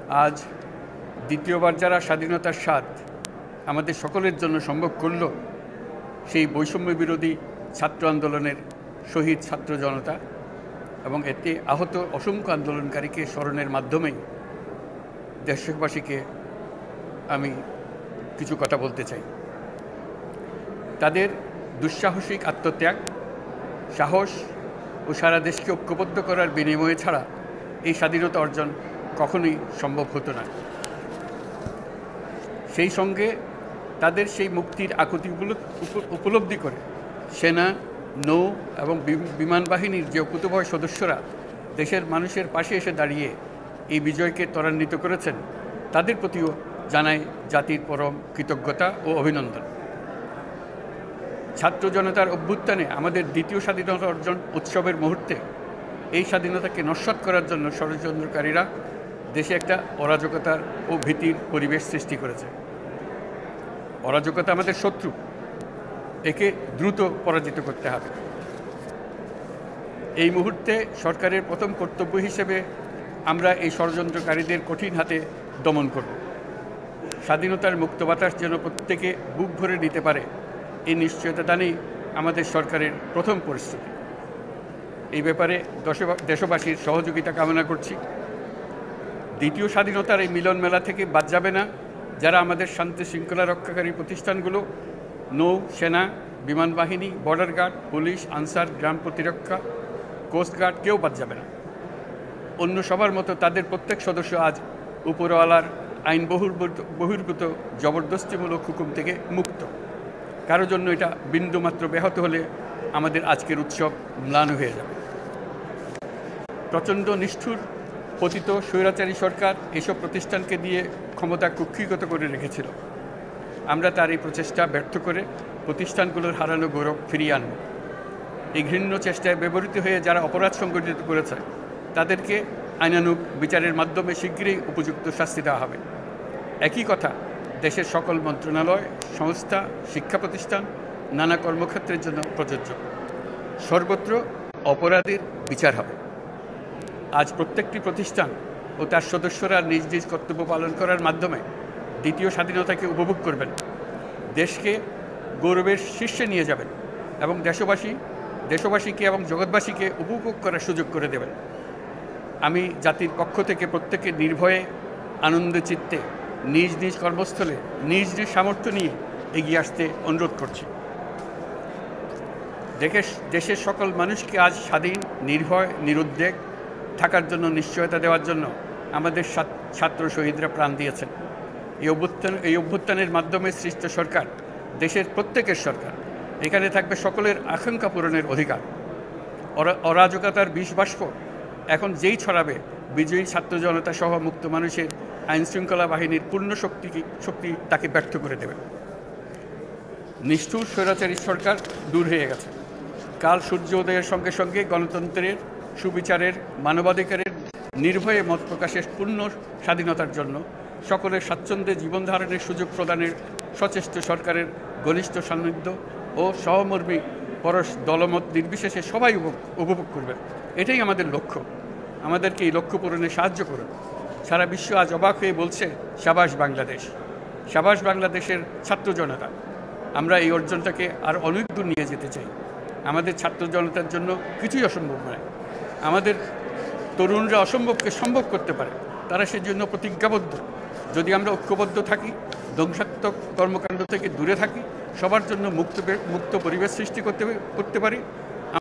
আজ দ্বিতীয়বার যারা স্বাধীনতার স্বাদ আমাদের সকলের জন্য সম্ভব করল, সেই বৈষম্য বিরোধী ছাত্র আন্দোলনের শহীদ ছাত্র জনতা এবং এতে আহত অসংখ্য আন্দোলনকারীকে স্মরণের মাধ্যমেই দেশবাসীকে আমি কিছু কথা বলতে চাই। তাদের দুঃসাহসিক আত্মত্যাগ, সাহস ও সারা দেশকে ঐক্যবদ্ধ করার বিনিময়ে ছাড়া এই স্বাধীনতা অর্জন কখনোই সম্ভব হতো না। সেই সঙ্গে তাদের সেই মুক্তির আকুতিগুলো উপলব্ধি করে সেনা, নৌ এবং বিমান বাহিনীর যে অকুতোভয় সদস্যরা দেশের মানুষের পাশে এসে দাঁড়িয়ে এই বিজয়কে ত্বরান্বিত করেছেন, তাদের প্রতিও জানাই জাতির পরম কৃতজ্ঞতা ও অভিনন্দন। ছাত্র জনতার অভ্যুত্থানে আমাদের দ্বিতীয় স্বাধীনতা অর্জন উৎসবের মুহূর্তে এই স্বাধীনতাকে নস্যাৎ করার জন্য ষড়যন্ত্রকারীরা দেশে একটা অরাজকতার ও ভীতির পরিবেশ সৃষ্টি করেছে। অরাজকতা আমাদের শত্রু, একে দ্রুত পরাজিত করতে হবে। এই মুহূর্তে সরকারের প্রথম কর্তব্য হিসেবে আমরা এই ষড়যন্ত্রকারীদের কঠিন হাতে দমন করব। স্বাধীনতার মুক্ত বাতাস যেন প্রত্যেকে বুক ভরে নিতে পারে, এই নিশ্চয়তা দানেই আমাদের সরকারের প্রথম পরিস্থিতি। এই ব্যাপারে দেশবাসীর সহযোগিতা কামনা করছি। দ্বিতীয় স্বাধীনতার এই মিলন মেলা থেকে বাদ যাবে না যারা আমাদের শান্তি শৃঙ্খলা রক্ষাকারী প্রতিষ্ঠানগুলো, নৌ, সেনা, বিমান বাহিনী, বর্ডার গার্ড, পুলিশ, আনসার, গ্রাম প্রতিরক্ষা, কোস্টগার্ড, কেউ বাদ যাবে না। অন্য সবার মতো তাদের প্রত্যেক সদস্য আজ উপরওয়ালার আইন বহির্ভূত জবরদস্তিমূলক হুকুম থেকে মুক্ত। কারো জন্য এটা বিন্দুমাত্র ব্যাহত হলে আমাদের আজকের উৎসব ম্লান হয়ে যাবে। প্রচণ্ড নিষ্ঠুর পতিত স্বৈরাচারী সরকার এসব প্রতিষ্ঠানকে দিয়ে ক্ষমতা কুক্ষিগত করে রেখেছিল। আমরা তার এই প্রচেষ্টা ব্যর্থ করে প্রতিষ্ঠানগুলোর হারানো গৌরব ফিরিয়ে আনব। এই ঘৃণ্য চেষ্টায় ব্যবহৃত হয়ে যারা অপরাধ সংগঠিত করেছে তাদেরকে আইনানুগ বিচারের মাধ্যমে শীঘ্রই উপযুক্ত শাস্তি দেওয়া হবে। একই কথা দেশের সকল মন্ত্রণালয়, সংস্থা, শিক্ষা প্রতিষ্ঠান, নানা কর্মক্ষেত্রের জন্য প্রযোজ্য। সর্বত্র অপরাধীর বিচার হবে। আজ প্রত্যেকটি প্রতিষ্ঠান ও তার সদস্যরা নিজ নিজ কর্তব্য পালন করার মাধ্যমে দ্বিতীয় স্বাধীনতাকে উপভোগ করবেন, দেশকে গৌরবের শীর্ষে নিয়ে যাবেন এবং দেশবাসীকে এবং জগৎবাসীকে উপভোগ করার সুযোগ করে দেবেন। আমি জাতির পক্ষ থেকে প্রত্যেকে নির্ভয়ে আনন্দ চিত্তে নিজ নিজ কর্মস্থলে নিজ নিজ সামর্থ্য নিয়ে এগিয়ে আসতে অনুরোধ করছি। দেশের সকল মানুষকে আজ স্বাধীন, নির্ভয়, নিরুদ্বেগ থাকার জন্য নিশ্চয়তা দেওয়ার জন্য আমাদের ছাত্র শহীদরা প্রাণ দিয়েছেন। এই অভ্যুত্থানের মাধ্যমে সৃষ্ট সরকার দেশের প্রত্যেকের সরকার। এখানে থাকবে সকলের আকাঙ্ক্ষা পূরণের অধিকার। অরাজকতার বিষবাষ্প এখন যেই ছড়াবে, বিজয়ী ছাত্র জনতা সহ মুক্ত মানুষের আইনশৃঙ্খলা বাহিনীর পূর্ণ শক্তি তাকে ব্যর্থ করে দেবে। নিষ্ঠুর স্বৈরাচারী সরকার দূর হয়ে গেছে। কাল সূর্য উদয়ের সঙ্গে সঙ্গে গণতন্ত্রের, সুবিচারের, মানবাধিকারের নির্ভয়ে মত প্রকাশের পূর্ণ স্বাধীনতার জন্য সকলের স্বাচ্ছন্দ্যে জীবন ধারণের সুযোগ প্রদানের সচেষ্ট সরকারের ঘনিষ্ঠ সান্নিধ্য ও সহমর্মী পরশ দলমত নির্বিশেষে সবাই উপভোগ করবে। এটাই আমাদের লক্ষ্য। আমাদেরকে এই লক্ষ্য পূরণে সাহায্য করুন। সারা বিশ্ব আজ অবাক হয়ে বলছে, সাবাস বাংলাদেশ, সাবাস বাংলাদেশের ছাত্র জনতা। আমরা এই অর্জনটাকে আর অনেক দূর নিয়ে যেতে চাই। আমাদের ছাত্র জনতার জন্য কিছুই অসম্ভব নয়। আমাদের তরুণরা অসম্ভবকে সম্ভব করতে পারে, তারা সেজন্য প্রতিজ্ঞাবদ্ধ। যদি আমরা ঐক্যবদ্ধ থাকি, ধ্বংসাত্মক কর্মকাণ্ড থেকে দূরে থাকি, সবার জন্য মুক্ত পরিবেশ সৃষ্টি করতে পারি,